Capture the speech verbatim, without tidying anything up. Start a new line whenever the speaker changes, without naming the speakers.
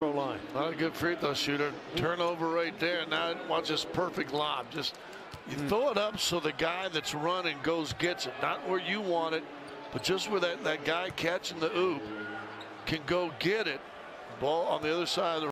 line. Not a good free throw shooter. Turnover right there. Now watch this perfect lob. Just you mm. throw it up so the guy that's running goes gets it. Not where you want it, but just where that, that guy catching the oop can go get it. Ball on the other side of the